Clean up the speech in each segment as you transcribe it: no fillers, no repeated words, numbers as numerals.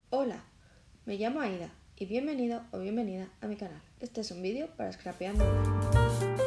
Hola, me llamo Aida y bienvenido o bienvenida a mi canal. Este es un vídeo para Scrapeando Online.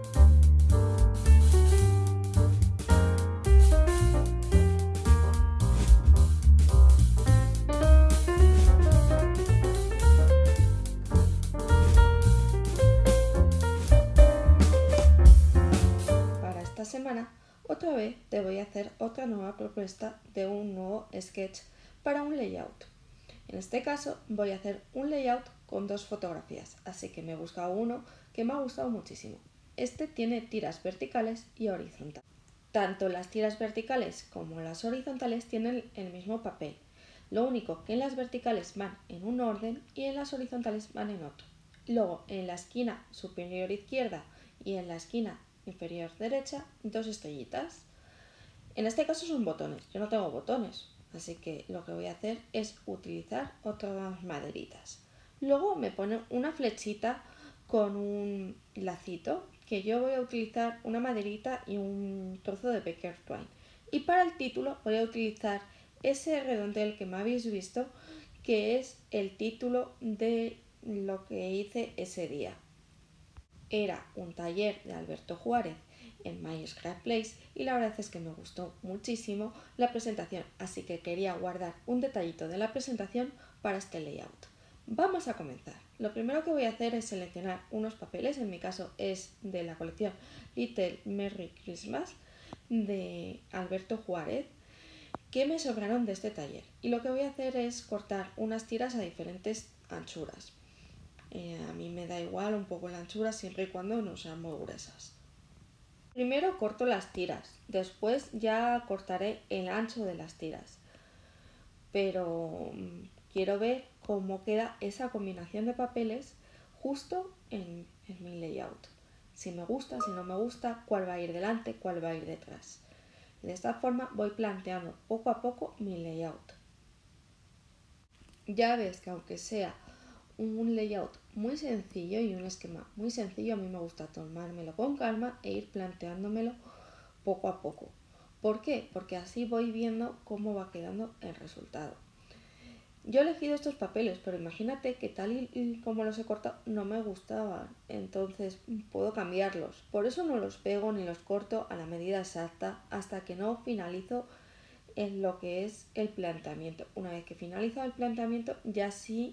Para esta semana, otra vez te voy a hacer otra nueva propuesta de un nuevo sketch para un layout. En este caso voy a hacer un layout con dos fotografías, así que me he buscado uno que me ha gustado muchísimo. Este tiene tiras verticales y horizontales. Tanto las tiras verticales como las horizontales tienen el mismo papel. Lo único que en las verticales van en un orden y en las horizontales van en otro. Luego en la esquina superior izquierda y en la esquina inferior derecha dos estrellitas. En este caso son botones, yo no tengo botones, así que lo que voy a hacer es utilizar otras maderitas. Luego me pone una flechita con un lacito, que yo voy a utilizar una maderita y un trozo de Becker Twine. Y para el título voy a utilizar ese redondel que me habéis visto, que es el título de lo que hice ese día. Era un taller de Alberto Juárez en My Scrap Place y la verdad es que me gustó muchísimo la presentación, así que quería guardar un detallito de la presentación para este layout. Vamos a comenzar. Lo primero que voy a hacer es seleccionar unos papeles, en mi caso es de la colección Little Merry Christmas de Alberto Juárez, que me sobraron de este taller. Y lo que voy a hacer es cortar unas tiras a diferentes anchuras. A mí me da igual un poco la anchura siempre y cuando no sean muy gruesas. Primero corto las tiras, después ya cortaré el ancho de las tiras. Pero quiero ver cómo queda esa combinación de papeles justo en mi layout. Si me gusta, si no me gusta, cuál va a ir delante, cuál va a ir detrás. De esta forma voy planteando poco a poco mi layout. Ya ves que aunque sea un layout muy sencillo y un esquema muy sencillo, a mí me gusta tomármelo con calma e ir planteándomelo poco a poco. ¿Por qué? Porque así voy viendo cómo va quedando el resultado. Yo he elegido estos papeles, pero imagínate que tal y como los he cortado no me gustaban, entonces puedo cambiarlos. Por eso no los pego ni los corto a la medida exacta hasta que no finalizo en lo que es el planteamiento. Una vez que finalizo el planteamiento, ya sí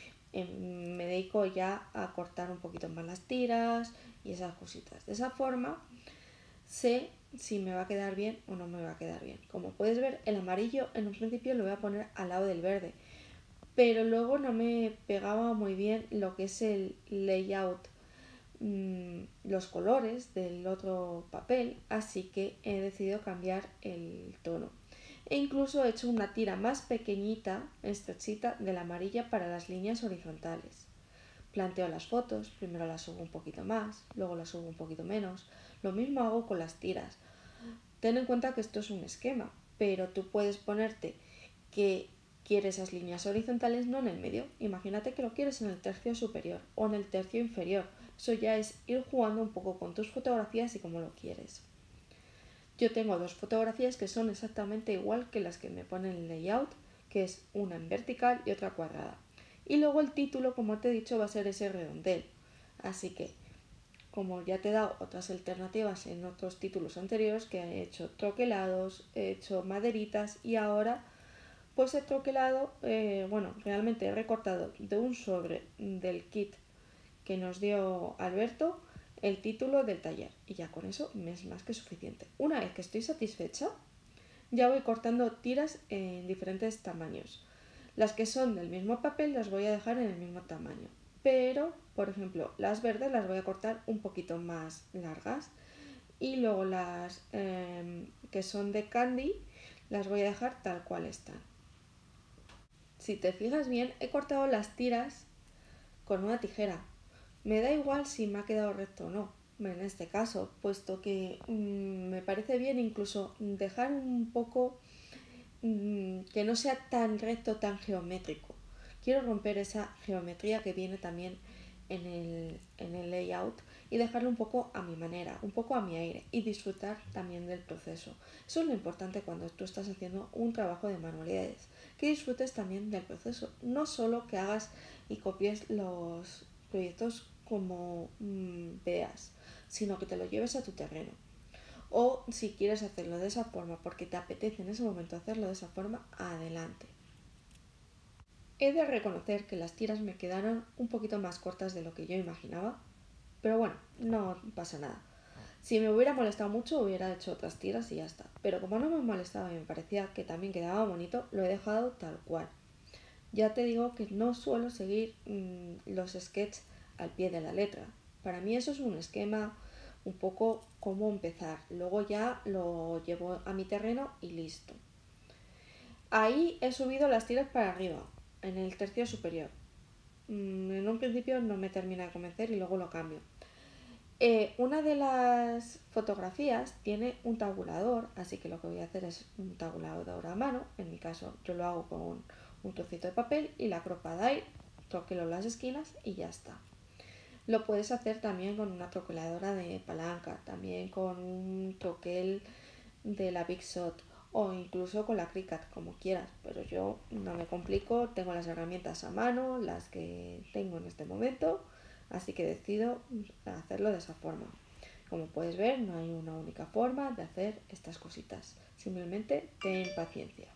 me dedico ya a cortar un poquito más las tiras y esas cositas. De esa forma sé si me va a quedar bien o no me va a quedar bien. Como puedes ver, el amarillo en un principio lo voy a poner al lado del verde, pero luego no me pegaba muy bien lo que es el layout, los colores del otro papel, así que he decidido cambiar el tono. E incluso he hecho una tira más pequeñita, estrechita, de la amarilla para las líneas horizontales. Planteo las fotos, primero las subo un poquito más, luego las subo un poquito menos. Lo mismo hago con las tiras. Ten en cuenta que esto es un esquema, pero tú puedes ponerte que quieres esas líneas horizontales no en el medio. Imagínate que lo quieres en el tercio superior o en el tercio inferior. Eso ya es ir jugando un poco con tus fotografías y cómo lo quieres. Yo tengo dos fotografías que son exactamente igual que las que me pone el layout, que es una en vertical y otra cuadrada. Y luego el título, como te he dicho, va a ser ese redondel. Así que, como ya te he dado otras alternativas en otros títulos anteriores, que he hecho troquelados, he hecho maderitas y ahora pues he troquelado, realmente he recortado de un sobre del kit que nos dio Alberto el título del taller y ya con eso me es más que suficiente. Una vez que estoy satisfecha, ya voy cortando tiras en diferentes tamaños. Las que son del mismo papel las voy a dejar en el mismo tamaño, pero por ejemplo las verdes las voy a cortar un poquito más largas y luego las que son de candy las voy a dejar tal cual están. Si te fijas bien, he cortado las tiras con una tijera. Me da igual si me ha quedado recto o no, en este caso, puesto que me parece bien incluso dejar un poco que no sea tan recto, tan geométrico. Quiero romper esa geometría que viene también en el layout y dejarlo un poco a mi manera, un poco a mi aire y disfrutar también del proceso. Eso es lo importante cuando tú estás haciendo un trabajo de manualidades, que disfrutes también del proceso, no solo que hagas y copies los proyectos como veas, sino que te lo lleves a tu terreno. O si quieres hacerlo de esa forma porque te apetece en ese momento hacerlo de esa forma, adelante. He de reconocer que las tiras me quedaron un poquito más cortas de lo que yo imaginaba, pero bueno, no pasa nada. Si me hubiera molestado mucho hubiera hecho otras tiras y ya está. Pero como no me molestaba y me parecía que también quedaba bonito, lo he dejado tal cual. Ya te digo que no suelo seguir los sketches al pie de la letra. Para mí eso es un esquema un poco cómo empezar. Luego ya lo llevo a mi terreno y listo. Ahí he subido las tiras para arriba, en el tercio superior. En un principio no me termina de convencer y luego lo cambio. Una de las fotografías tiene un tabulador, así que lo que voy a hacer es un tabulador a mano. En mi caso yo lo hago con un trocito de papel y la Crop-A-Dye, troquelo las esquinas y ya está. Lo puedes hacer también con una troqueladora de palanca, también con un troquel de la Big Shot o incluso con la Cricut, como quieras, pero yo no me complico, tengo las herramientas a mano, las que tengo en este momento, así que decido hacerlo de esa forma. Como puedes ver, no hay una única forma de hacer estas cositas, simplemente ten paciencia.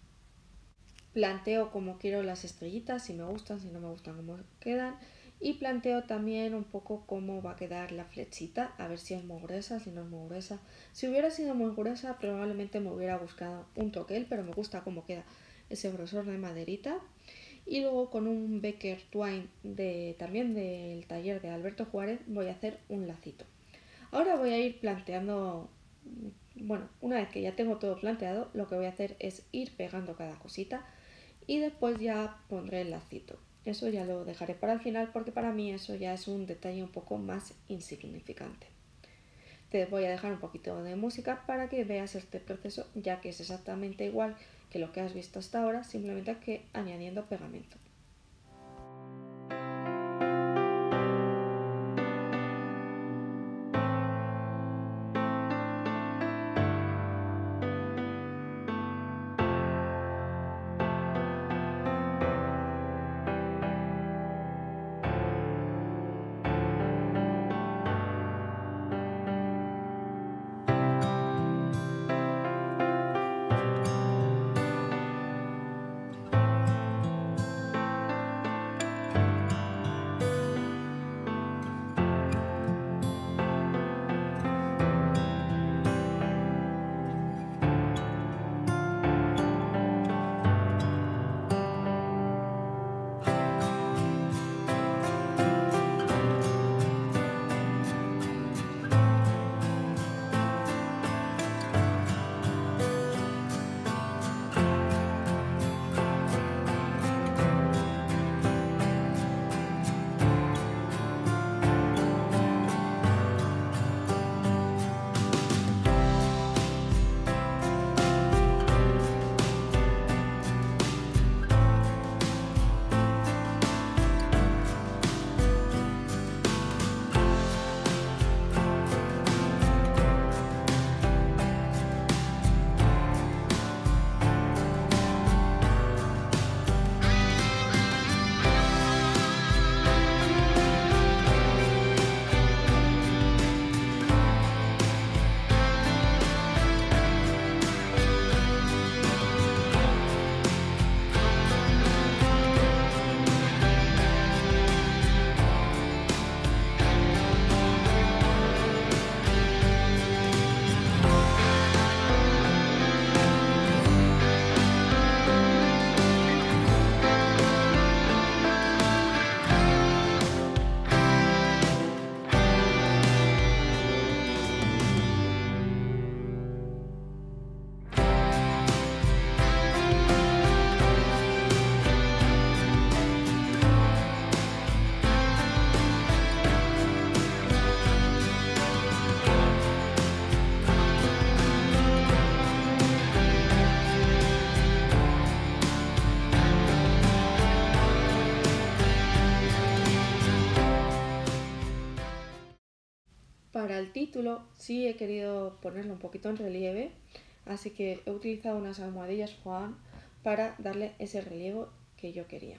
Planteo cómo quiero las estrellitas, si me gustan, si no me gustan, cómo quedan. Y planteo también un poco cómo va a quedar la flechita, a ver si es muy gruesa, si no es muy gruesa. Si hubiera sido muy gruesa, probablemente me hubiera buscado un troquel, pero me gusta cómo queda ese grosor de maderita. Y luego con un Becker Twine también del taller de Alberto Juárez voy a hacer un lacito. Ahora voy a ir planteando, bueno, una vez que ya tengo todo planteado, lo que voy a hacer es ir pegando cada cosita y después ya pondré el lacito. Eso ya lo dejaré para el final porque para mí eso ya es un detalle un poco más insignificante. Te voy a dejar un poquito de música para que veas este proceso, ya que es exactamente igual que lo que has visto hasta ahora, simplemente que añadiendo pegamento. Para el título sí he querido ponerlo un poquito en relieve, así que he utilizado unas almohadillas foam para darle ese relieve que yo quería.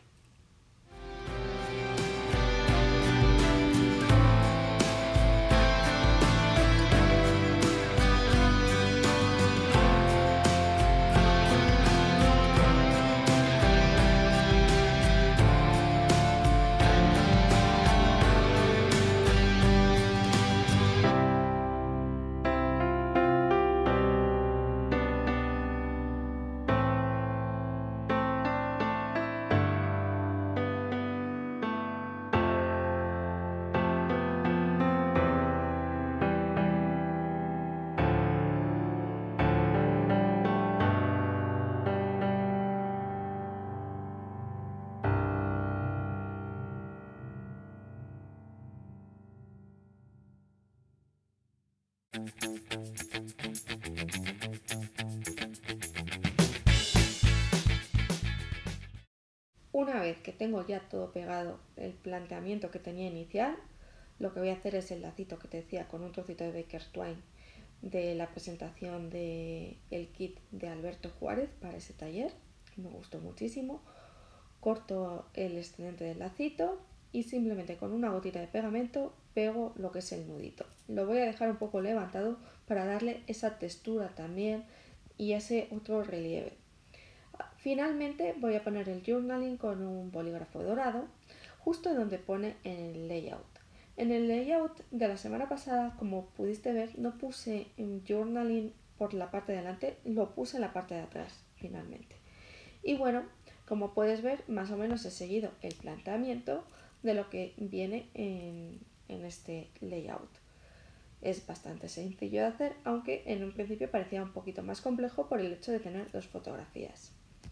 Una vez que tengo ya todo pegado, el planteamiento que tenía inicial, lo que voy a hacer es el lacito que te decía con un trocito de Baker Twine de la presentación del kit de Alberto Juárez para ese taller, que me gustó muchísimo. Corto el excedente del lacito y simplemente con una gotita de pegamento pego lo que es el nudito. Lo voy a dejar un poco levantado para darle esa textura también y ese otro relieve. Finalmente voy a poner el journaling con un bolígrafo dorado justo donde pone en el layout. En el layout de la semana pasada, como pudiste ver, no puse journaling por la parte de delante, lo puse en la parte de atrás finalmente. Y bueno, como puedes ver, más o menos he seguido el planteamiento de lo que viene en este layout. Es bastante sencillo de hacer, aunque en un principio parecía un poquito más complejo por el hecho de tener dos fotografías.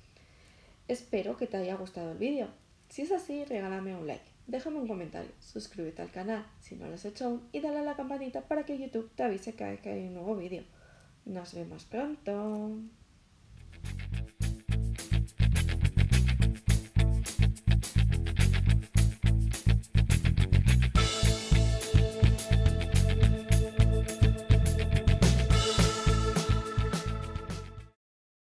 Espero que te haya gustado el vídeo. Si es así, regálame un like, déjame un comentario, suscríbete al canal si no lo has hecho aún y dale a la campanita para que YouTube te avise cada vez que hay un nuevo vídeo. Nos vemos pronto.